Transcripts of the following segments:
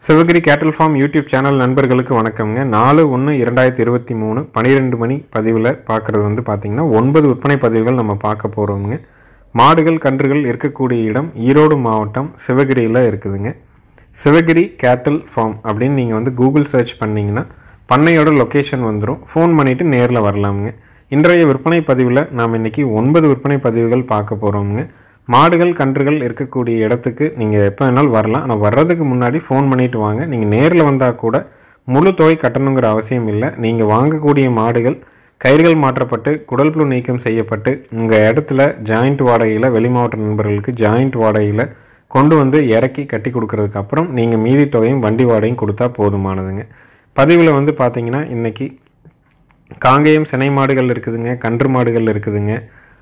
சிவகிரி கேட்டல் form YouTube channel நண்பர்களுக்கு வணக்கம்ங்க. 4/1/2023 12 மணி பதிவில் பார்க்குறது வந்து பார்த்திங்கன்னா 9 விற்பனை பதிவுகள் நம்ம பார்க்க போகிறோம்ங்க. மாடுகள் கன்றுகள் இருக்கக்கூடிய இடம் ஈரோடு மாவட்டம் சிவகிரியில் இருக்குதுங்க. சிவகிரி கேட்டல் ஃபார்ம் அப்படின்னு நீங்கள் வந்து கூகுள் சர்ச் பண்ணிங்கன்னா பண்ணையோட லொக்கேஷன் வந்துடும். ஃபோன் பண்ணிவிட்டு நேரில் வரலாமுங்க. இன்றைய விற்பனை பதிவில் நாம் இன்றைக்கி 9 விற்பனை பதிவுகள் பார்க்க போகிறோம்ங்க. மாடுகள் கன்றுகள் இருக்கக்கூடிய இடத்துக்கு நீங்கள் எப்போ வேணாலும் வரலாம். ஆனால் வர்றதுக்கு முன்னாடி ஃபோன் பண்ணிவிட்டு வாங்க. நீங்கள் நேரில் வந்தால் கூட முழு தொகை கட்டணுங்கிற அவசியம் இல்லை. நீங்கள் வாங்கக்கூடிய மாடுகள் கயிறுகள் மாற்றப்பட்டு குடல் புழு நீக்கம் செய்யப்பட்டு உங்கள் இடத்துல ஜாயிண்ட் வாடகையில் வெளி மாவட்ட நண்பர்களுக்கு ஜாயிண்ட் வாடகையில் கொண்டு வந்து இறக்கி கட்டி கொடுக்கறதுக்கு அப்புறம் நீங்கள் மீதி தொகையும் வண்டி வாடகையும் கொடுத்தா போதுமானதுங்க. பதிவில் வந்து பார்த்திங்கன்னா இன்றைக்கி காங்கேயம் சினை மாடுகள் இருக்குதுங்க, கன்று மாடுகள் இருக்குதுங்க,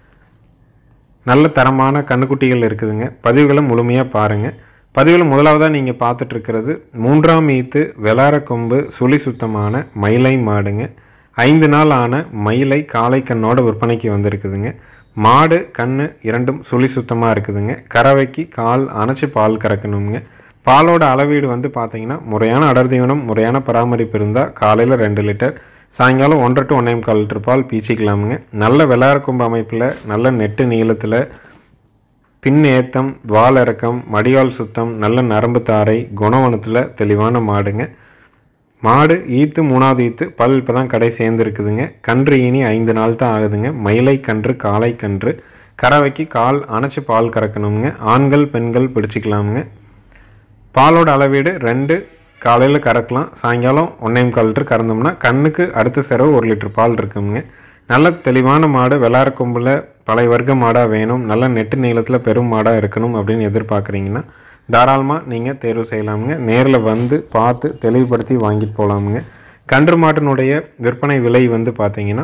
நல்ல தரமான கண்ணுக்குட்டிகள் இருக்குதுங்க. பதிவுகளை முழுமையாக பாருங்கள். பதிவில் முதலாவதாக நீங்கள் பார்த்துட்ருக்கிறது 3ஆம் ஈத்து வெளார கொம்பு சுழி சுத்தமான மயிலை மாடுங்க. 5 நாள் ஆன மயிலை காளை கண்ணோட விற்பனைக்கு வந்திருக்குதுங்க. மாடு கண்ணு இரண்டும் சுழி சுத்தமாக இருக்குதுங்க. கறவைக்கு கால் அணைச்சி பால் கறக்கணுங்க. பாலோட அளவீடு வந்து பார்த்திங்கன்னா முறையான அடர்தீவனம் முறையான பராமரிப்பு இருந்தால் காலையில் 2 லிட்டர், சாயங்காலம் 1 to 1.25 லிட்டர் பால் பீச்சிக்கலாமுங்க. நல்ல வெளார கொம்பு அமைப்பில் நல்ல நெட்டு நீளத்தில் பின் ஏத்தம் வால் இறக்கம் மடியால் சுத்தம் நல்ல நரம்பு தாரை குணவனத்தில் தெளிவான மாடுங்க. மாடு ஈத்து 3ஆவது ஈத்து பல் இப்போ தான் கடை சேர்ந்துருக்குதுங்க. கன்று இனி 5 நாள் தான் ஆகுதுங்க. மயிலை கன்று காளை கன்று. கறவைக்கு கால் அணைச்சி பால் கறக்கணுங்க. ஆண்கள் பெண்கள் பிடிச்சிக்கலாமுங்க. பாலோட அளவீடு 2 காலையில் கறக்கலாம், சாயங்காலம் 1.25 லிட்டர் கறந்தோம்னா கண்ணுக்கு அடுத்த செலவு 1 லிட்டர் பால் இருக்குங்க. நல்ல தெளிவான மாடு வெளார கொம்பில் பழைய வர்க்க மாடாக வேணும், நல்ல நெட்டு நீளத்தில் பெரும் மாடாக இருக்கணும் அப்படின்னு எதிர்பார்க்குறீங்கன்னா தாராளமாக நீங்கள் தேர்வு செய்யலாமுங்க. நேரில் வந்து பார்த்து தெளிவுபடுத்தி வாங்கிட்டு போகலாமுங்க. கன்று மாட்டினுடைய விற்பனை விலை வந்து பார்த்திங்கன்னா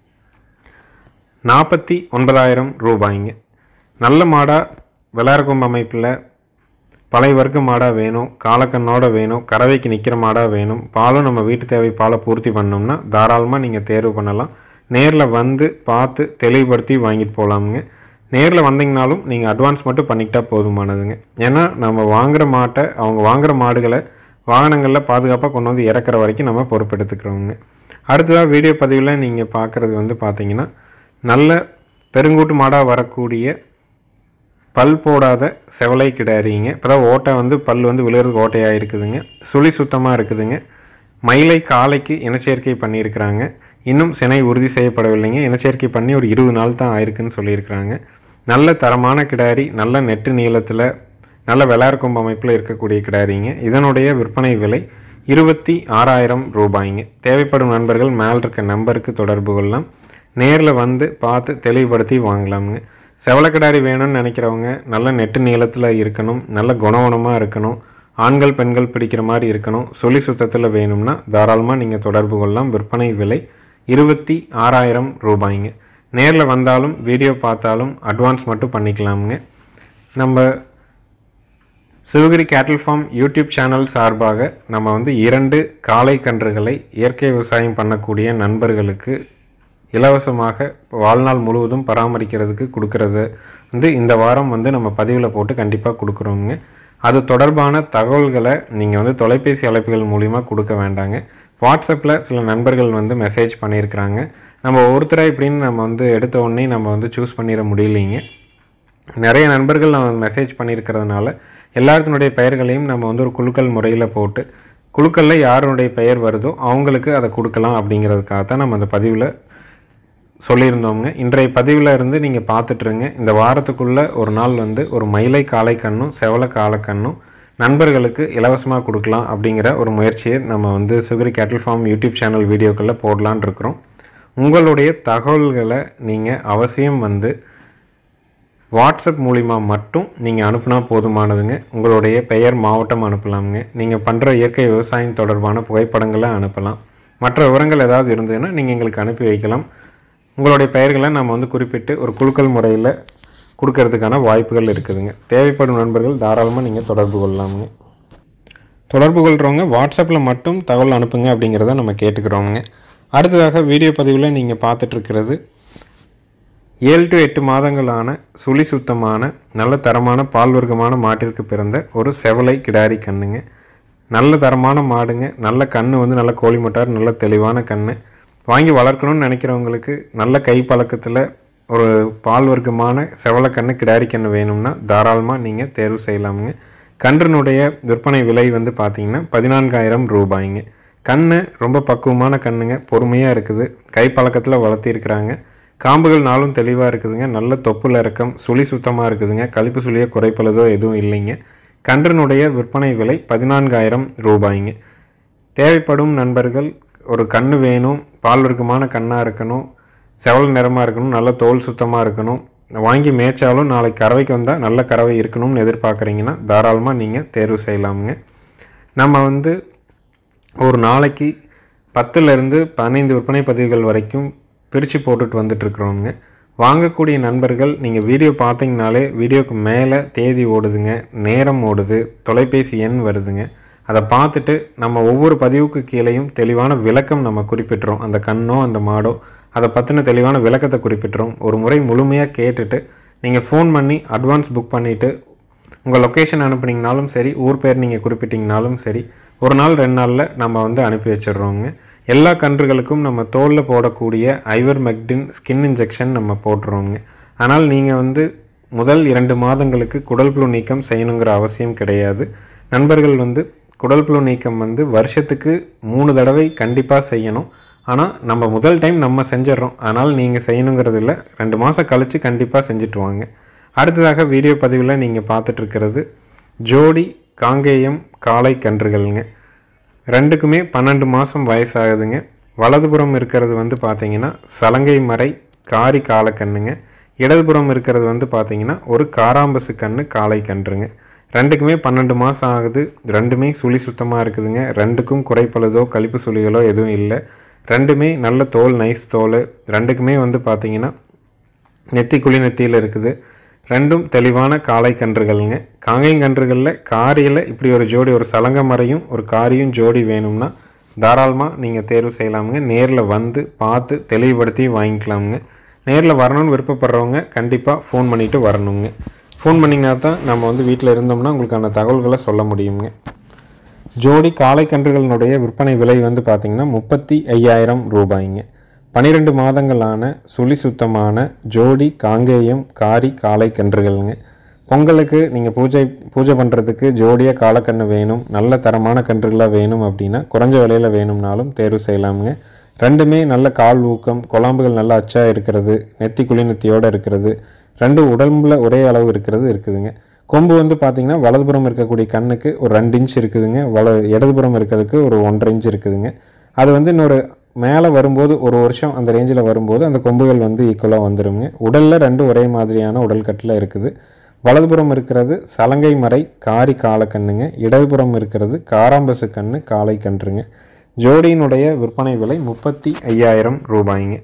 49,000 ரூபாய்ங்க. நல்ல மாடாக வெளார கொம்பு அமைப்பில் பழைய வர்க்க மாடாக வேணும், காலக்கண்ணோட வேணும், கறவைக்கு நிற்கிற மாடாக வேணும், பாலும் நம்ம வீட்டு தேவை பாலை பூர்த்தி பண்ணோம்னா தாராளமாக நீங்கள் தேர்வு பண்ணலாம். நேரில் வந்து பார்த்து தெளிவுபடுத்தி வாங்கிட்டு போகலாமுங்க. நேரில் வந்தீங்கனாலும் நீங்கள் அட்வான்ஸ் மட்டும் பண்ணிக்கிட்டா போதுமானதுங்க. ஏன்னா நம்ம வாங்குகிற மாட்டை அவங்க வாங்குகிற மாடுகளை வாகனங்களில் பாதுகாப்பாக கொண்டு வந்து இறக்குற வரைக்கும் நம்ம பொறுப்பெடுத்துக்கிறோங்க. அடுத்ததாக வீடியோ பதிவில் நீங்கள் பார்க்குறது வந்து பார்த்திங்கன்னா நல்ல பெருங்கூட்டு மாடாக வரக்கூடிய பல் போடாத செவலை கிடாரிங்க. இப்போ தான் ஓட்டை வந்து பல் வந்து விழுறதுக்கு ஓட்டையாக இருக்குதுங்க. சுழி சுத்தமாக இருக்குதுங்க. மயிலை காளைக்கு இனச்சேர்க்கை பண்ணியிருக்கிறாங்க. இன்னும் சினை உறுதி செய்யப்படவில்லைங்க. இனச்சேர்க்கை பண்ணி ஒரு 20 நாள் தான் ஆயிருக்குன்னு சொல்லியிருக்கிறாங்க. நல்ல தரமான கிடாரி, நல்ல நெட்டு நீளத்தில் நல்ல வெளார கொம்பு அமைப்பில் இருக்கக்கூடிய கிடாரிங்க. இதனுடைய விற்பனை விலை 26,000 ரூபாய்ங்க. தேவைப்படும் நண்பர்கள் மேல் இருக்க நம்பருக்கு தொடர்பு கொள்ளலாம். நேரில் வந்து பார்த்து தெளிவுபடுத்தி வாங்கலாமுங்க. செவலக்கிடாரி வேணும்னு நினைக்கிறவங்க நல்ல நெட்டு நீளத்தில் இருக்கணும், நல்ல குணவனமாக இருக்கணும், ஆண்கள் பெண்கள் பிடிக்கிற மாதிரி இருக்கணும், சுழி சுத்தத்தில் வேணும்னா தாராளமாக நீங்கள் தொடர்பு கொள்ளலாம். விற்பனை விலை 26,000 ரூபாய்ங்க. நேரில் வந்தாலும் வீடியோ பார்த்தாலும் அட்வான்ஸ் மட்டும் பண்ணிக்கலாமுங்க. நம்ம சிவகிரி கேட்டல் ஃபார்ம் யூடியூப் சேனல் சார்பாக நம்ம வந்து 2 காளை கன்றுகளை இயற்கை விவசாயம் பண்ணக்கூடிய நண்பர்களுக்கு இலவசமாக வாழ்நாள் முழுவதும் பராமரிக்கிறதுக்கு கொடுக்கறது வந்து இந்த வாரம் வந்து நம்ம பதிவில் போட்டு கண்டிப்பாக கொடுக்குறோங்க. அது தொடர்பான தகவல்களை நீங்கள் வந்து தொலைபேசி அழைப்புகள் மூலிமா கொடுக்க வேண்டாங்க. வாட்ஸ்அப்பில் சில நண்பர்கள் வந்து மெசேஜ் பண்ணியிருக்கிறாங்க. நம்ம ஒருத்தராக இப்படின்னு நம்ம வந்து எடுத்த உடனே நம்ம வந்து சூஸ் பண்ணிட முடியலைங்க. நிறைய நண்பர்கள் நம்ம மெசேஜ் பண்ணியிருக்கிறதுனால எல்லாத்தினுடைய பெயர்களையும் நம்ம வந்து ஒரு குழுக்கள் முறையில் போட்டு குழுக்களில் யாருடைய பெயர் வருதோ அவங்களுக்கு அதை கொடுக்கலாம் அப்படிங்கிறதுக்காக தான் நம்ம அந்த பதிவில் சொல்லியிருந்தோங்க. இன்றைய பதிவில் இருந்து நீங்கள் பார்த்துட்ருங்க. இந்த வாரத்துக்குள்ளே ஒரு நாள் வந்து ஒரு மயிலை காளை கண்ணும் செவலை காளைக்கண்ணும் நண்பர்களுக்கு இலவசமாக கொடுக்கலாம் அப்படிங்கிற ஒரு முயற்சியை நம்ம வந்து சிவகிரி கேட்டல் ஃபார்ம் யூடியூப் சேனல் வீடியோக்களில் போடலான் இருக்கிறோம். உங்களுடைய தகவல்களை நீங்கள் அவசியம் வந்து வாட்ஸ்அப் மூலிமா மட்டும் நீங்கள் அனுப்புனா போதுமானதுங்க. உங்களுடைய பெயர் மாவட்டம் அனுப்பலாமுங்க. நீங்கள் பண்ணுற இயற்கை விவசாயம் தொடர்பான புகைப்படங்களை அனுப்பலாம். மற்ற விவரங்கள் ஏதாவது இருந்ததுன்னா நீங்கள் எங்களுக்கு அனுப்பி வைக்கலாம். உங்களுடைய பெயர்களை நம்ம வந்து குறிப்பிட்டு ஒரு குழுக்கள் முறையில் கொடுக்கறதுக்கான வாய்ப்புகள் இருக்குதுங்க. தேவைப்படும் நண்பர்கள் தாராளமாக நீங்கள் தொடர்பு கொள்ளலாமுங்க. தொடர்பு கொள்கிறவங்க வாட்ஸ்அப்பில் மட்டும் தகவல் அனுப்புங்க அப்படிங்கிறத நம்ம கேட்டுக்கிறோமுங்க. அடுத்ததாக வீடியோ பதிவில் நீங்கள் பார்த்துட்ருக்கிறது 7 to 8 மாதங்களான சுழி சுத்தமான நல்ல தரமான பால் வர்க்கமான மாட்டிற்கு பிறந்த ஒரு செவலை கிடாரி கண்ணுங்க. நல்ல தரமான மாடுங்க. நல்ல கன்று வந்து நல்ல கோழி மட்டார், நல்ல தெளிவான கன்று. வாங்கி வளர்க்கணும்னு நினைக்கிறவங்களுக்கு நல்ல கை பழக்கத்தில் ஒரு பால் வர்க்கமான செவலக்கன்று கிடாரி கன்று வேணும்னா தாராளமாக நீங்கள் தேர்வு செய்யலாமுங்க. கன்றினுடைய விற்பனை விலை வந்து பார்த்திங்கன்னா 14,000 ரூபாய்ங்க. கன்று ரொம்ப பக்குவமான கன்றுங்க, பொறுமையாக இருக்குது, கை பழக்கத்தில் வளர்த்திருக்கிறாங்க. காம்புகள் நாளும் தெளிவாக இருக்குதுங்க. நல்ல தொப்புல இறக்கம், சுழி சுத்தமாக இருக்குதுங்க. கழிப்பு சுழியோ குறைப்பளதோ எதுவும் இல்லைங்க. கன்றினுடைய விற்பனை விலை 14,000 ரூபாய்ங்க. தேவைப்படும் நண்பர்கள் ஒரு கன்று வேணும், பால் வர்க்கமான கண்ணாக இருக்கணும், செவல் நிறமாக இருக்கணும், நல்ல தோல் சுத்தமாக இருக்கணும், வாங்கி மேய்ச்சாலும் நாளைக்கு கறவைக்கு வந்தால் நல்ல கறவை இருக்கணும்னு எதிர்பார்க்குறீங்கன்னா தாராளமாக நீங்கள் தேர்வு செய்யலாமுங்க. நம்ம வந்து ஒரு நாளைக்கு 10லேருந்து 15 விற்பனை பதிவுகள் வரைக்கும் பிரித்து போட்டுட்டு வந்துட்டுருக்குறோங்க. வாங்கக்கூடிய நண்பர்கள் நீங்கள் வீடியோ பார்த்தீங்கனாலே வீடியோக்கு மேலே தேதி ஓடுதுங்க, நேரம் ஓடுது, தொலைபேசி எண் வருதுங்க. அதை பார்த்துட்டு நம்ம ஒவ்வொரு பதிவுக்கு கீழேயும் தெளிவான விளக்கம் நம்ம குறிப்பிட்டுறோம். அந்த கண்ணோ அந்த மாடோ அதை பற்றின தெளிவான விளக்கத்தை குறிப்பிட்டுறோம். ஒரு முறை முழுமையாக கேட்டுட்டு நீங்கள் ஃபோன் பண்ணி அட்வான்ஸ் புக் பண்ணிவிட்டு உங்கள் லொக்கேஷன் அனுப்புனீங்கனாலும் சரி, ஊர் பேர் நீங்கள் குறிப்பிட்டிங்கனாலும் சரி, ஒரு நாள் 2 நாளில் நம்ம வந்து அனுப்பி வச்சிடுறோங்க. எல்லா கன்றுகளுக்கும் நம்ம தோலில் போடக்கூடிய ஐவர்மெக்டின் ஸ்கின் இன்ஜெக்ஷன் நம்ம போட்டுருவோங்க. ஆனால் நீங்கள் வந்து முதல் 2 மாதங்களுக்கு குடல் புழு நீக்கம் செய்யணுங்கிற அவசியம் கிடையாது. நண்பர்கள் வந்து குடல் புழு நீக்கம் வந்து வருஷத்துக்கு 3 தடவை கண்டிப்பாக செய்யணும். ஆனால் நம்ம முதல் டைம் நம்ம செஞ்சிடறோம், அதனால் நீங்கள் செய்யணுங்கிறது இல்லை. 2 மாதம் கழித்து கண்டிப்பாக செஞ்சுட்டு வாங்க. அடுத்ததாக வீடியோ பதிவில் நீங்கள் பார்த்துட்ருக்கிறது ஜோடி காங்கேயம் காளை கன்றுகள்ங்க. 2க்குமே 12 மாதம் வயசாகுதுங்க. வலதுபுறம் இருக்கிறது வந்து பார்த்திங்கன்னா சலங்கை மறை காரி காளைக்கண்ணுங்க. இடதுபுறம் இருக்கிறது வந்து பார்த்திங்கன்னா ஒரு காராம்பசு கன்று காளை கன்றுங்க. 2க்குமே 12 மாதம் ஆகுது. 2மே சுழி சுத்தமாக இருக்குதுங்க. 2க்கும் குறைப்பழுதோ கழிப்பு சுழிகளோ எதுவும் இல்லை. 2மே நல்ல தோல், நைஸ் தோல். 2க்குமே வந்து பார்த்திங்கன்னா நெத்தி குழி நெத்தியில் இருக்குது. 2ம் தெளிவான காளை கன்றுகள்ங்க. காங்கேயம் கன்றுகளில் காரியில் இப்படி ஒரு ஜோடி, ஒரு சலங்க மறையும் ஒரு காரியும் ஜோடி வேணும்னா தாராளமாக நீங்கள் தேர்வு செய்யலாமுங்க. நேரில் வந்து பார்த்து தெளிவுபடுத்தி வாங்கிக்கலாமுங்க. நேரில் வரணும்னு விருப்பப்படுறவங்க கண்டிப்பாக ஃபோன் பண்ணிவிட்டு வரணுங்க. ஃபோன் பண்ணிங்கன்னா தான் நம்ம வந்து வீட்டில் இருந்தோம்னா உங்களுக்கான தகவல்களை சொல்ல முடியுங்க. ஜோடி காளை கன்றுகளினுடைய விற்பனை விலை வந்து பார்த்திங்கன்னா 35,000 ரூபாய்ங்க. 12 மாதங்களான சுழி சுத்தமான ஜோடி காங்கேயம் காரி காளை கன்றுகள்ங்க. பொங்கலுக்கு நீங்கள் பூஜை பண்ணுறதுக்கு ஜோடியாக காளைக்கன்று வேணும், நல்ல தரமான கன்றுகளாக வேணும் அப்படின்னா குறைஞ்ச விலையில் வேணும்னாலும் தேர்வு செய்யலாமுங்க. 2மே நல்ல கால் ஊக்கம், குழம்புகள் நல்லா அச்சாக இருக்கிறது, நெத்தி குழி நெத்தியோடு இருக்கிறது, 2 உடம்பில் ஒரே அளவு இருக்குதுங்க. கொம்பு வந்து பார்த்திங்கன்னா வலதுபுறம் இருக்கக்கூடிய கண்ணுக்கு ஒரு 2 இன்ச் இருக்குதுங்க. இடதுபுறம் இருக்கிறதுக்கு ஒரு 1.5 இன்ச் இருக்குதுங்க. அது வந்து இன்னொரு மேலே வரும்போது ஒரு வருஷம் அந்த ரேஞ்சில் வரும்போது அந்த கொம்புகள் வந்து ஈக்குவலாக வந்துடுங்க. உடலில் 2 ஒரே மாதிரியான உடல் கட்டில் இருக்குது. வலதுபுறம் இருக்கிறது சலங்கை மறை காரி காளைக்கண்ணுங்க. இடதுபுறம் இருக்கிறது காராம்பசு கன்று காளை கன்றுங்க. ஜோடியினுடைய விற்பனை விலை 35,000 ரூபாய்ங்க.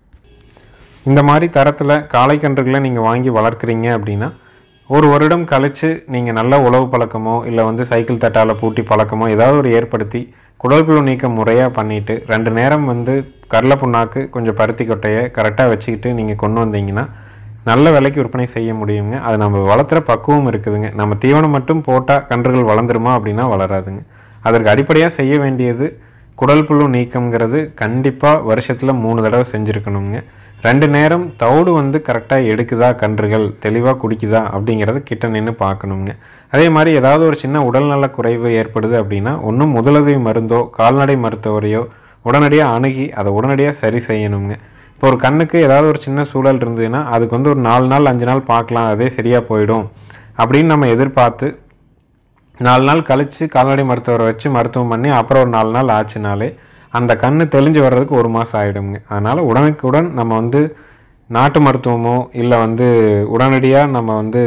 இந்த மாதிரி தரத்தில் காளை கன்றுகளை நீங்கள் வாங்கி வளர்க்குறீங்க அப்படின்னா ஒரு வருடம் கழித்து நீங்கள் நல்ல உழவு பழக்கமோ இல்லை வந்து சைக்கிள் தட்டால் பூட்டி பழக்கமோ ஏதாவது ஒரு ஏற்படுத்தி குடல் புழு நீக்கம் முறையாக பண்ணிவிட்டு 2 நேரம் வந்து கடலை புண்ணாக்கு கொஞ்சம் பருத்தி கொட்டையை கரெக்டாக வச்சுக்கிட்டு நீங்கள் கொண்டு வந்தீங்கன்னா நல்ல விலைக்கு விற்பனை செய்ய முடியுங்க. அது நம்ம வளர்த்துற பக்குவம் இருக்குதுங்க. நம்ம தீவனம் மட்டும் போட்டால் கன்றுகள் வளர்ந்துருமா அப்படின்னா வளராதுங்க. அதற்கு அடிப்படையாக செய்ய வேண்டியது குடல் புழு நீக்கம்ங்கிறது கண்டிப்பாக வருஷத்தில் 3 தடவை செஞ்சுருக்கணுங்க. 2 நேரம் தவிடு வந்து கரெக்டாக எடுக்குதா, கன்றுகள் தெளிவாக குடிக்குதா அப்படிங்கிறத கிட்ட நின்று பார்க்கணுங்க. அதே மாதிரி ஏதாவது ஒரு சின்ன உடல்நல குறைவு ஏற்படுது அப்படின்னா ஒன்றும் முதலுதவி மருந்தோ கால்நடை மருத்துவரையோ உடனடியாக அணுகி அதை உடனடியாக சரி செய்யணுங்க. இப்போ ஒரு கண்ணுக்கு ஏதாவது ஒரு சின்ன சூழல் இருந்ததுன்னா அதுக்கு வந்து ஒரு 4 நாள் 5 நாள் பார்க்கலாம், அதே சரியாக போயிடும் அப்படின்னு நம்ம எதிர்பார்த்து 4 நாள் கழித்து கால்நடை மருத்துவரை வச்சு மருத்துவம் பண்ணி அப்புறம் ஒரு 4 நாள் ஆச்சுனாலே அந்த கண்ணு தெளிஞ்சு வர்றதுக்கு 1 மாதம் ஆகிடுங்க. அதனால் உடனுக்குடன் நம்ம வந்து நாட்டு மருத்துவமோ இல்லை வந்து உடனடியாக நம்ம வந்து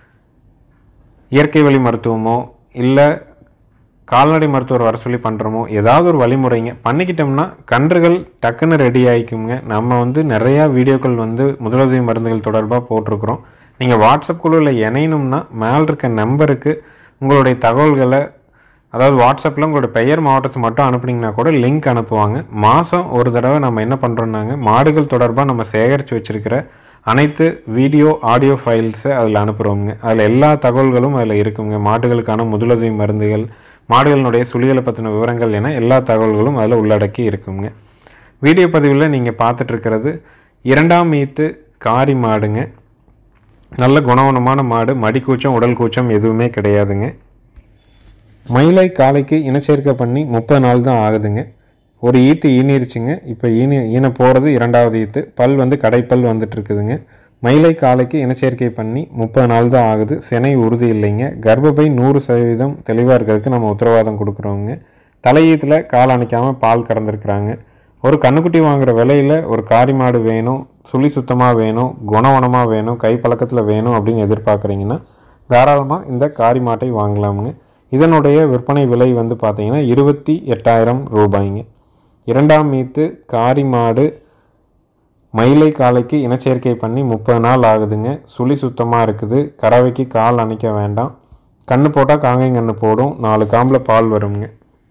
இயற்கை வழி மருத்துவமோ இல்லை கால்நடை மருத்துவர் வர சொல்லி பண்ணுறோமோ ஏதாவது ஒரு வழிமுறைங்க பண்ணிக்கிட்டோம்னா கன்றுகள் டக்குன்னு ரெடி ஆகிக்குங்க. நம்ம வந்து நிறையா வீடியோக்கள் வந்து முதலுதவி மருந்துகள் தொடர்பாக போட்டிருக்கிறோம். நீங்கள் வாட்ஸ்அப் குழுவில் இணையணும்னா மேலே இருக்க நம்பருக்கு உங்களுடைய தகவல்களை, அதாவது வாட்ஸ்அப்பில் உங்களோட பெயர் மாவட்டத்தை மட்டும் அனுப்புனீங்கன்னா கூட லிங்க் அனுப்புவாங்க. மாதம் ஒரு தடவை நம்ம என்ன பண்ணுறோன்னாங்க மாடுகள் தொடர்பாக நம்ம சேகரித்து வச்சுருக்கிற அனைத்து வீடியோ ஆடியோ ஃபைல்ஸை அதில் அனுப்புகிறோங்க. அதில் எல்லா தகவல்களும் அதில் இருக்குங்க. மாடுகளுக்கான முதலுதவி மருந்துகள், மாடுகளினுடைய சுழிகளை பற்றின விவரங்கள் என எல்லா தகவல்களும் அதில் உள்ளடக்கி இருக்குங்க. வீடியோ பதிவில் நீங்கள் பார்த்துட்ருக்கிறது 2ஆம் ஈத்து காரி மாடுங்க. நல்ல குணவனமான மாடு, மடி கூச்சம் உடல் கூச்சம் எதுவுமே கிடையாதுங்க. மயிலை காலைக்கு இனச்சேர்க்கை பண்ணி 30 நாள் தான் ஆகுதுங்க. ஒரு ஈத்து ஈனிருச்சுங்க. இப்போ ஈன போகிறது 2வது ஈத்து. பல் வந்து கடைப்பல் வந்துட்டு இருக்குதுங்க. மயிலை காலைக்கு இனச்சேர்க்கை பண்ணி 30 நாள் தான் ஆகுது. சினை உறுதி இல்லைங்க. கர்ப்பப்பை 100% தெளிவாக இருக்கிறதுக்கு நம்ம உத்தரவாதம் கொடுக்குறோங்க. தலையீத்தில் கால் அணைக்காமல் பால் கறந்துருக்குறாங்க. ஒரு கண்ணுக்குட்டி வாங்குகிற விலையில் ஒரு காரி மாடு வேணும், சுழி சுத்தமாக வேணும், குணவனமாக வேணும், கை பழக்கத்தில் வேணும் அப்படின்னு எதிர்பார்க்குறீங்கன்னா தாராளமாக இந்த காரி மாட்டை வாங்கலாமுங்க. இதனுடைய விற்பனை விலை வந்து பார்த்திங்கன்னா 28,000 ரூபாய்ங்க. 2ஆம் ஈத்து காரி மாடு மயிலை காலைக்கு இனச்சேர்க்கை பண்ணி 30 நாள் ஆகுதுங்க. சுழி சுத்தமாக இருக்குது. கறவைக்கு கால் அணைக்க வேண்டாம். கன்று போட்டால் காங்கேயம் கன்று போடும். 4 காம்பில் பால் வருங்க.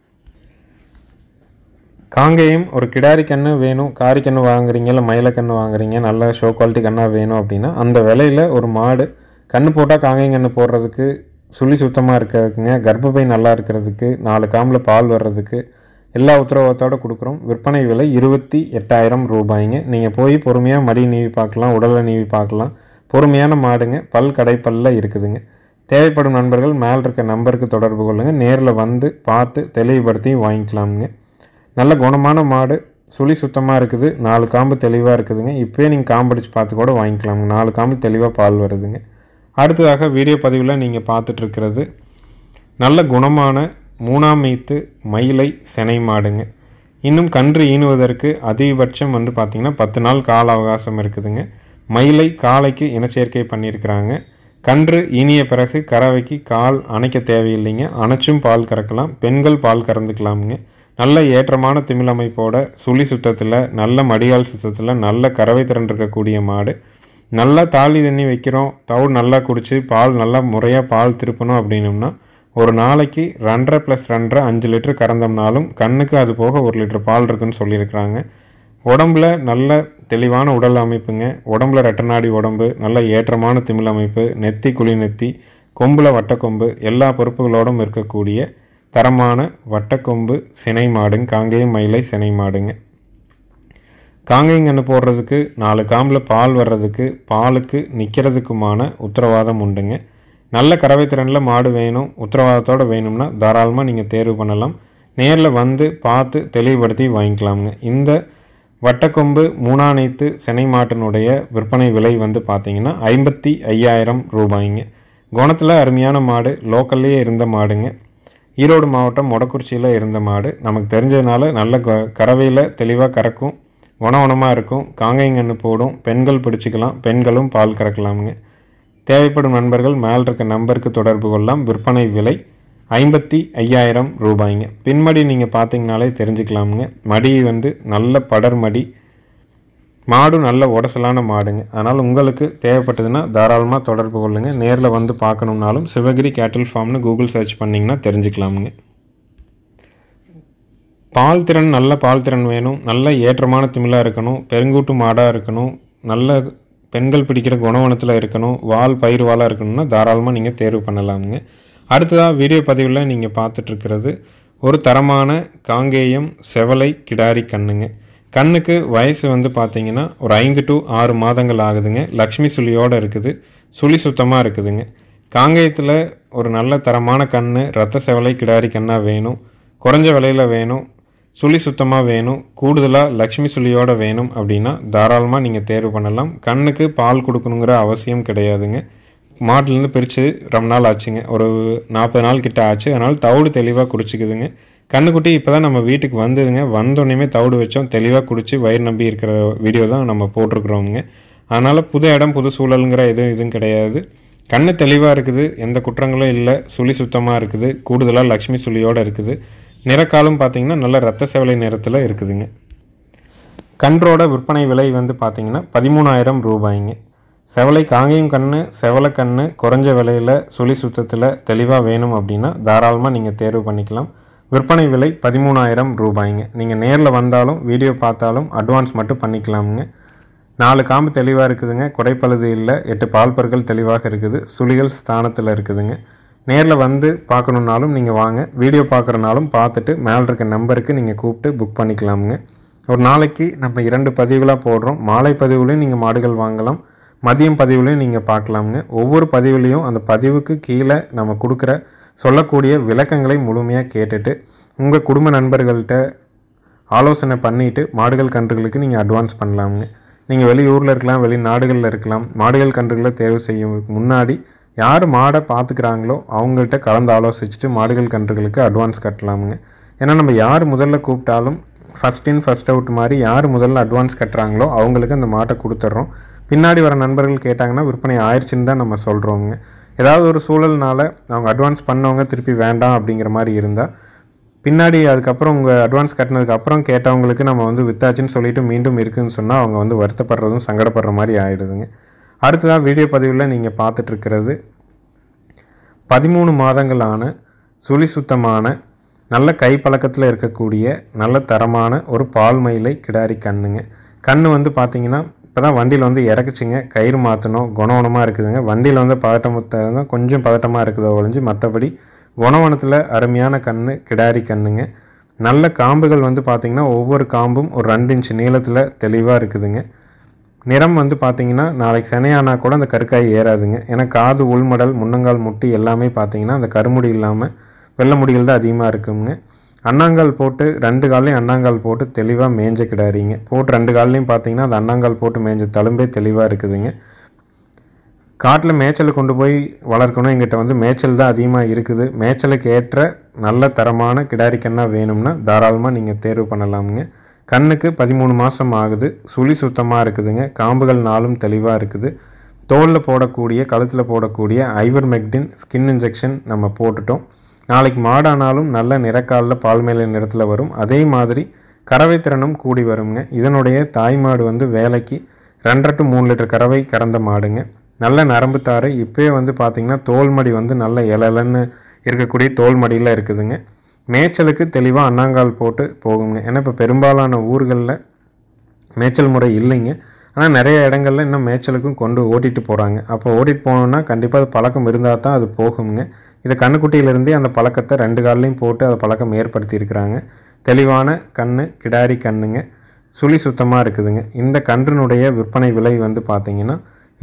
காங்கேயம் ஒரு கிடாரி கன்று வேணும், காரி கன்று வாங்குறீங்க, இல்லை மயிலை கன்று வாங்குறீங்க, நல்ல ஷோ குவாலிட்டி கன்னாக வேணும் அப்படின்னா அந்த விலையில் ஒரு மாடு கன்று போட்டால் காங்கேயம் கன்று போடுறதுக்கு, சுழி சுத்தமாக இருக்கிறதுக்குங்க, கர்ப்பப்பை நல்லா இருக்கிறதுக்கு, 4 காம்பில் பால் வர்றதுக்கு எல்லா உத்தரவாதத்தோடு கொடுக்குறோம். விற்பனை விலை 28,000 ரூபாய்ங்க. நீங்கள் போய் பொறுமையாக மடி நீவி பார்க்கலாம், உடலை நீவி பார்க்கலாம். பொறுமையான மாடுங்க, பல் கடைப்பல்ல இருக்குதுங்க. தேவைப்படும் நண்பர்கள் மேலே இருக்க நம்பருக்கு தொடர்பு கொள்ளுங்கள். நேரில் வந்து பார்த்து தெளிவுபடுத்தி வாங்கிக்கலாமுங்க. நல்ல குணமான மாடு, சுழி சுத்தமாக இருக்குது, 4 காம்பு தெளிவாக இருக்குதுங்க. இப்போயே நீங்கள் காம்படிச்சு பார்த்து கூட வாங்கிக்கலாமுங்க. 4 காம்பு தெளிவாக பால் வருதுங்க. அடுத்ததாக வீடியோ பதிவில் நீங்கள் பார்த்துட்ருக்கிறது நல்ல குணமான 3ஆம் ஈத்து மயிலை சினை மாடுங்க. இன்னும் கன்று ஈனுவதற்கு அதிகபட்சம் வந்து பார்த்திங்கன்னா 10 நாள் கால அவகாசம் இருக்குதுங்க. மயிலை காலைக்கு இனச்சேர்க்கை பண்ணியிருக்கிறாங்க. கன்று ஈனிய பிறகு கறவைக்கு கால் அணைக்க தேவையில்லைங்க. அணைச்சும் பால் கறக்கலாம். பெண்கள் பால் கறந்துக்கலாமுங்க. நல்ல ஏற்றமான திமிழ் அமைப்போட, சுழி சுத்தத்தில், நல்ல மடிகால் சுத்தத்தில், நல்ல கறவை திறன் இருக்கக்கூடிய மாடு. நல்லா தாலி தண்ணி வைக்கிறோம், தவிடு நல்லா குடித்து பால் நல்லா முறையாக பால் திருப்பணும் அப்படின்னோம்னா ஒரு நாளைக்கு 2.5 + 2.5 5 லிட்டர் கறந்தோம்னாலும் கண்ணுக்கு அது போக 1 லிட்டர் பால் இருக்குன்னு சொல்லியிருக்கிறாங்க. உடம்புல நல்ல தெளிவான உடல் அமைப்புங்க. உடம்புல ரெட்டநாடி உடம்பு, நல்ல ஏற்றமான திமிழ் அமைப்பு, நெத்தி குழி நெத்தி, கொம்பில் வட்டக்கொம்பு, எல்லா பொறுப்புகளோடும் இருக்கக்கூடிய தரமான வட்டக்கொம்பு சினை மாடுங்க. காங்கேயம் மயிலை சினை மாடுங்க. காங்கேயம் கன்று போடுறதுக்கு 4 காம்பில் பால் வர்றதுக்கு, பாலுக்கு நிற்கிறதுக்குமான உத்தரவாதம் உண்டுங்க. நல்ல கறவை திறனில் மாடு வேணும், உத்தரவாதத்தோடு வேணும்னா தாராளமாக நீங்கள் தேர்வு பண்ணலாம். நேரில் வந்து பார்த்து தெளிவுபடுத்தி வாங்கிக்கலாமுங்க. இந்த வட்டக்கொம்பு 3ஆம் ஈத்து சினை மாட்டினுடைய விற்பனை விலை வந்து பார்த்திங்கன்னா 55,000 ரூபாய்ங்க. குணத்தில் அருமையான மாடு, லோக்கல்லையே இருந்த மாடுங்க. ஈரோடு மாவட்டம் மொடக்குறிச்சியில் இருந்த மாடு. நமக்கு தெரிஞ்சதுனால நல்ல கறவையில் தெளிவாக கறக்கும், குணவனமாக இருக்கும், காங்கேயம் கன்று போடும், பெண்கள் பிடிச்சிக்கலாம், பெண்களும் பால் கறக்கலாமுங்க. தேவைப்படும் நண்பர்கள் மேல் இருக்க நம்பருக்கு தொடர்பு கொள்ளலாம். விற்பனை விலை 55,000 ரூபாய்ங்க. பின்மடி நீங்கள் பார்த்தீங்கனாலே தெரிஞ்சுக்கலாமுங்க. மடி வந்து நல்ல படர் மடி, மாடும் நல்ல உடசலான மாடுங்க. அதனால் உங்களுக்கு தேவைப்பட்டதுன்னா தாராளமாக தொடர்பு கொள்ளுங்கள். நேரில் வந்து பார்க்கணுன்னாலும் சிவகிரி கேட்டில் ஃபார்ம்னு கூகுள் சர்ச் பண்ணிங்கன்னா தெரிஞ்சுக்கலாமுங்க. பால் திறன், நல்ல பால் திறன் வேணும், நல்ல ஏற்றமான திமிழாக இருக்கணும், பெருங்கூட்டு மாடாக இருக்கணும், நல்ல பெண்கள் பிடிக்கிற குணவனத்தில் இருக்கணும், வால் பயிர் வாலாக இருக்கணும்னா தாராளமாக நீங்கள் தேர்வு பண்ணலாமுங்க. அடுத்ததாக வீடியோ பதிவில் நீங்கள் பார்த்துட்ருக்கிறது ஒரு தரமான காங்கேயம் செவலை கிடாரி கண்ணுங்க. கண்ணுக்கு வயசு வந்து பார்த்திங்கன்னா ஒரு 5 to 6 மாதங்கள் ஆகுதுங்க. லக்ஷ்மி சுழியோடு இருக்குது, சுழி சுத்தமாக இருக்குதுங்க. காங்கேயத்தில் ஒரு நல்ல தரமான கன்று, ரத்த செவலை கிடாரி கண்ணாக வேணும், குறைஞ்ச விலையில் வேணும், சுழி சுத்தமாக வேணும், கூடுதலாக லக்ஷ்மி சுழியோடு வேணும் அப்படின்னா தாராளமாக நீங்கள் தேர்வு பண்ணலாம். கண்ணுக்கு பால் கொடுக்கணுங்கிற அவசியம் கிடையாதுங்க. மாட்டிலேருந்து பிரித்து ரொம்ப நாள் ஆச்சுங்க, ஒரு 40 நாள் கிட்ட ஆச்சு. அதனால் தவிடு தெளிவாக குடிச்சிக்குதுங்க. கண்ணுக்குட்டி இப்போ தான் நம்ம வீட்டுக்கு வந்ததுங்க. வந்தோடனே தவிடு வச்சோம், தெளிவாக குடித்து வயிறு நம்பி இருக்கிற வீடியோ தான் நம்ம போட்டிருக்கிறோமுங்க. அதனால் புது இடம் புது சூழலுங்கிற இதுவும் கிடையாது. கண்ணு தெளிவாக இருக்குது, எந்த குற்றங்களும் இல்லை, சுழி சுத்தமாக இருக்குது, கூடுதலாக லக்ஷ்மி சுழியோடு இருக்குது. நிறக்காலும் பார்த்திங்கன்னா நல்ல ரத்த செவலை நிறத்தில் இருக்குதுங்க. கன்றோட விற்பனை விலை வந்து பார்த்திங்கன்னா 13,000 ரூபாய்ங்க. செவலை காங்கேயம் கன்று, செவலை கன்று குறைஞ்ச விலையில் சுழி சுத்தத்தில் தெளிவாக வேணும் அப்படின்னா தாராளமாக நீங்கள் தேர்வு பண்ணிக்கலாம். விற்பனை விலை 13,000 ரூபாய்ங்க. நீங்கள் நேரில் வந்தாலும் வீடியோ பார்த்தாலும் அட்வான்ஸ் மட்டும் பண்ணிக்கலாமுங்க. 4 காம்பு தெளிவாக இருக்குதுங்க, குறைப்பழுது இல்லை, 8 பால் பற்கள் தெளிவாக இருக்குது, சுழிகள் ஸ்தானத்தில் இருக்குதுங்க. நேரில் வந்து பார்க்கணுன்னாலும் நீங்கள் வாங்க, வீடியோ பார்க்குறனாலும் பார்த்துட்டு மேலே இருக்க நம்பருக்கு நீங்கள் கூப்பிட்டு புக் பண்ணிக்கலாமுங்க. ஒரு நாளைக்கு நம்ம 2 பதிவுகளாக போடுறோம். மாலை பதிவுலையும் நீங்கள் மாடுகள் வாங்கலாம், மதியம் பதிவுலையும் நீங்கள் பார்க்கலாமுங்க. ஒவ்வொரு பதிவுலையும் அந்த பதிவுக்கு கீழே நம்ம கொடுக்குற சொல்லக்கூடிய விளக்கங்களை முழுமையாக கேட்டுட்டு உங்கள் குடும்ப நண்பர்கள்ட்ட ஆலோசனை பண்ணிவிட்டு மாடுகள் கன்றுகளுக்கு நீங்கள் அட்வான்ஸ் பண்ணலாமுங்க. நீங்கள் வெளியூரில் இருக்கலாம், வெளிநாடுகளில் இருக்கலாம். மாடுகள் கன்றுகளை தேர்வு செய்ய முன்னாடி யார் மாடை பார்த்துக்கிறாங்களோ அவங்கள்ட்ட கலந்து ஆலோசிச்சுட்டு மாடுகள் கன்றுகளுக்கு அட்வான்ஸ் கட்டலாமுங்க. ஏன்னா நம்ம யார் முதல்ல கூப்பிட்டாலும் ஃபஸ்ட் இன் ஃபஸ்ட் அவுட் மாதிரி யார் முதல்ல அட்வான்ஸ் கட்டுறாங்களோ அவங்களுக்கு அந்த மாட்டை கொடுத்துட்றோம். பின்னாடி வர நண்பர்கள் கேட்டாங்கன்னா விற்பனை ஆயிடுச்சுன்னு தான் நம்ம சொல்கிறோங்க. ஏதாவது ஒரு சூழல்னால அவங்க அட்வான்ஸ் பண்ணவங்க திருப்பி வேண்டாம் அப்படிங்கிற மாதிரி இருந்தால் பின்னாடி அதுக்கப்புறம் உங்கள் அட்வான்ஸ் கட்டினதுக்கப்புறம் கேட்டவங்களுக்கு நம்ம வந்து வித்தாச்சுன்னு சொல்லிவிட்டு மீண்டும் இருக்குதுன்னு சொன்னால் அவங்க வந்து வருத்தப்படுறதும் சங்கடப்படுற மாதிரி ஆகிடுதுங்க. அடுத்ததாக வீடியோ பதிவில் நீங்கள் பார்த்துட்ருக்கிறது 13 மாதங்களான சுழி சுத்தமான நல்ல கைப்பழக்கத்தில் இருக்கக்கூடிய நல்ல தரமான ஒரு பால் மயிலை கிடாரி கண்ணுங்க. கண்ணு வந்து பார்த்திங்கன்னா இப்போ தான் வண்டியில் வந்து இறக்குச்சிங்க, கயிறு மாற்றணும், குணவனமாக இருக்குதுங்க. வண்டியில் வந்து பதட்டமாக கொஞ்சம் பதட்டமாக இருக்குதோ ஒழிஞ்சு மற்றபடி குணவனத்தில் அருமையான கண்ணு கிடாரி கண்ணுங்க. நல்ல காம்புகள் வந்து பார்த்திங்கன்னா ஒவ்வொரு காம்பும் ஒரு 2 இன்ச் நீளத்தில் தெளிவாக இருக்குதுங்க. நிறம் வந்து பார்த்திங்கன்னா நாளைக்கு சனையானால் கூட அந்த கருக்காய் ஏறாதுங்க. ஏன்னா காது உள்மடல் முன்னங்கால் முட்டி எல்லாமே பார்த்திங்கன்னா அந்த கருமுடி இல்லாமல் வெள்ளை முடிகள் தான் அதிகமாக இருக்குங்க. அண்ணாங்கால் போட்டு 2 கால்லையும் அண்ணாங்கால் போட்டு தெளிவாக மேய்ஞ்ச கிடாரிங்க. போட்டு 2 கால்லையும் பார்த்திங்கன்னா அந்த அண்ணாங்கால் போட்டு மேய்ஞ்ச தழும்பே தெளிவாக இருக்குதுங்க. காட்டில் மேய்ச்சல் கொண்டு போய் வளர்க்கணும், எங்கிட்ட வந்து மேய்ச்சல் தான் அதிகமாக இருக்குது. மேய்ச்சலுக்கு ஏற்ற நல்ல தரமான கிடாரி கண்ணாக வேணும்னா தாராளமாக நீங்கள் தேர்வு பண்ணலாமுங்க. கண்ணுக்கு 13 மாதம் ஆகுது, சுழி சுத்தமாக இருக்குதுங்க. காம்புகள் நாளும் தெளிவாக இருக்குது. தோலில் போடக்கூடிய கழுத்தில் போடக்கூடிய ஐவர்மெக்டின் ஸ்கின் இன்ஜெக்ஷன் நம்ம போட்டுட்டோம். நாளைக்கு மாடானாலும் நல்ல நிறக்காலில் பால் மேலே நிறத்தில் வரும். அதே மாதிரி கறவை திறனும் கூடி வருங்க. இதனுடைய தாய் மாடு வந்து வேலைக்கு 2.5 to 3 லிட்டர் கறவை கறந்த மாடுங்க. நல்ல நரம்பு தாரை. இப்போயே வந்து பார்த்திங்கன்னா தோல்மடி வந்து நல்ல இலன்னு இருக்கக்கூடிய தோல்மடியில் இருக்குதுங்க. மேய்ச்சலுக்கு தெளிவாக அண்ணாங்கால் போட்டு போகுங்க. ஏன்னா இப்போ பெரும்பாலான ஊர்களில் மேய்ச்சல் முறை இல்லைங்க. ஆனால் நிறைய இடங்களில் இன்னும் மேய்ச்சலுக்கும் கொண்டு ஓட்டிகிட்டு போகிறாங்க. அப்போ ஓட்டிகிட்டு போனோன்னா கண்டிப்பாக அது பழக்கம் இருந்தால் தான் அது போகுங்க. இதை கண்ணுக்குட்டியிலேருந்தே அந்த பழக்கத்தை 2 கால்லையும் போட்டு அதை பழக்கம் ஏற்படுத்தியிருக்கிறாங்க. தெளிவான கண்ணு கிடாரி கண்ணுங்க, சுழி சுத்தமாக இருக்குதுங்க. இந்த கன்றினுடைய விற்பனை விலை வந்து பார்த்திங்கன்னா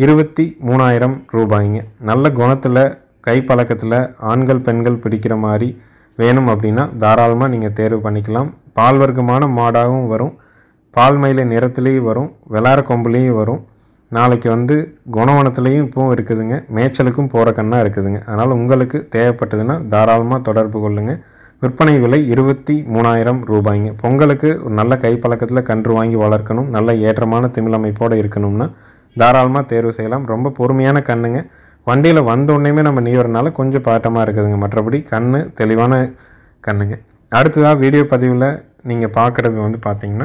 23,000 ரூபாய்ங்க. நல்ல குணத்தில் கைப்பழக்கத்தில் ஆண்கள் பெண்கள் பிடிக்கிற மாதிரி வேணும் அப்படின்னா தாராளமாக நீங்கள் தேர்வு பண்ணிக்கலாம். பால் வர்க்கமான மாடாகவும் வரும், பால் மயிலை நிறத்துலேயும் வரும், வெளார கொம்புலேயும் வரும். நாளைக்கு வந்து குணவனத்துலேயும் இப்போவும் இருக்குதுங்க, மேய்ச்சலுக்கும் போகிற கண்ணாக இருக்குதுங்க. அதனால் உங்களுக்கு தேவைப்பட்டதுன்னா தாராளமாக தொடர்பு கொள்ளுங்கள். விற்பனை விலை 23,000 ரூபாய்ங்க. பொங்கலுக்கு ஒரு நல்ல கைப்பழக்கத்தில் கன்று வாங்கி வளர்க்கணும், நல்ல ஏற்றமான திமிழமைப்போடு இருக்கணும்னா தாராளமாக தேர்வு செய்யலாம். ரொம்ப பொறுமையான கண்ணுங்க. வண்டியில் வந்தோடனேயுமே நம்ம நீவறனால கொஞ்சம் பதட்டமாக இருக்குதுங்க. மற்றபடி கண்ணு தெளிவான கண்ணுங்க. அடுத்ததாக வீடியோ பதிவில் நீங்கள் பார்க்குறது வந்து பார்த்திங்கன்னா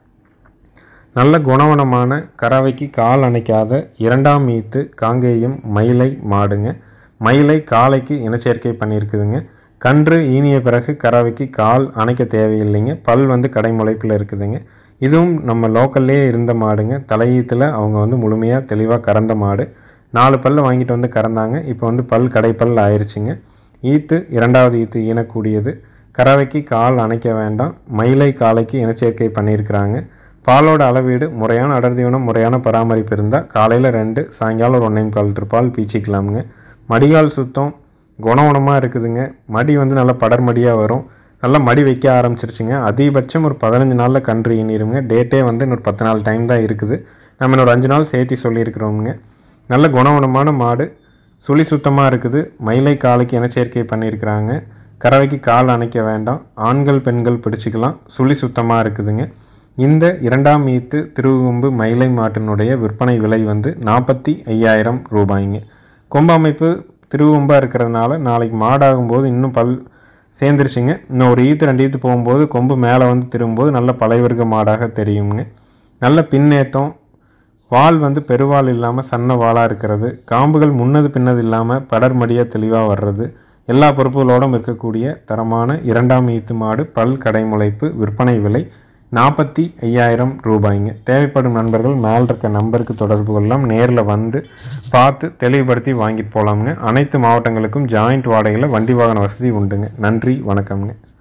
நல்ல குணவனமான கறவைக்கு கால் அணைக்காத 2ஆம் ஈத்து காங்கேயம் மயிலை மாடுங்க. மயிலை காலைக்கு இனச்சேர்க்கை பண்ணியிருக்குதுங்க. கன்று ஈனிய பிறகு கறவைக்கு கால் அணைக்க தேவையில்லைங்க. பல் வந்து கடைமுளைப்பில் இருக்குதுங்க. இதுவும் நம்ம லோக்கல்லே இருந்த மாடுங்க. தலையீத்தில் அவங்க வந்து முழுமையாக தெளிவாக கறந்த மாடு. 4 பல் வாங்கிட்டு வந்து கறந்தாங்க. இப்போ வந்து பல் கடைப்பல் ஆயிடுச்சுங்க. ஈத்து 2ஆவது ஈத்து ஈனக்கூடியது. கறவைக்கு கால் அணைக்க வேண்டாம். மயிலை காலைக்கு இனச்சேர்க்கை பண்ணியிருக்கிறாங்க. பாலோட அளவீடு முறையான அடர்தீவனம் முறையான பராமரிப்பு இருந்தால் காலையில் 2, சாயங்காலம் ஒரு 1.25 லிட்டர் பால் பீச்சிக்கலாமுங்க. மடிகால் சுத்தம் குணவனமாக இருக்குதுங்க. மடி வந்து நல்லா படர்மடியாக வரும். நல்லா மடி வைக்க ஆரம்பிச்சிருச்சுங்க. அதிகபட்சம் ஒரு 15 நாளில் கன்று ஈனிருங்க. டேட்டே வந்து இன்னொரு 10 நாள் டைம் தான் இருக்குது. நம்ம இன்னொரு 5 நாள் சேர்த்தி சொல்லியிருக்கிறோமுங்க. நல்ல குணவனமான மாடு, சுழி சுத்தமாக இருக்குது. மயிலை காலைக்கு இனச்சேர்க்கை பண்ணியிருக்கிறாங்க. கறவைக்கு கால் அணைக்க வேண்டாம். ஆண்கள் பெண்கள் பிடிச்சிக்கலாம். சுழி சுத்தமாக இருக்குதுங்க. இந்த 2ஆம் ஈத்து திருவொம்பு மயிலை மாட்டினுடைய விற்பனை விலை வந்து 45,000 ரூபாய்ங்க. கொம்பு அமைப்பு திருவொம்பாக இருக்கிறதுனால நாளைக்கு மாடாகும்போது இன்னும் பல் சேர்ந்துருச்சுங்க. இன்னும் ஒரு ஈத்து 2 ஈத்து போகும்போது கொம்பு மேலே வந்து திரும்பும்போது நல்ல பழைவர்க்க மாடாக தெரியுங்க. நல்ல பின்னேத்தம், வால் வந்து பெருவால் இல்லாமல் சன்ன வாலாக இருக்கிறது, காம்புகள் முன்னது பின்னது இல்லாமல் படர்மடியாக தெளிவாக வர்றது, எல்லா பொறுப்புகளோடும் இருக்கக்கூடிய தரமான 2ஆம் ஈத்து மாடு. பல் கடைமுளைப்பு. விற்பனை விலை 45,000 ரூபாய்ங்க. தேவைப்படும் நண்பர்கள் மேல் இருக்க நம்பருக்கு தொடர்பு கொள்ளலாம். நேரில் வந்து பார்த்து தெளிவுபடுத்தி வாங்கிட்டு போகலாமுங்க. அனைத்து மாவட்டங்களுக்கும் ஜாயிண்ட் வாடகையில் வண்டி வாகன வசதி உண்டுங்க. நன்றி, வணக்கம்ங்க.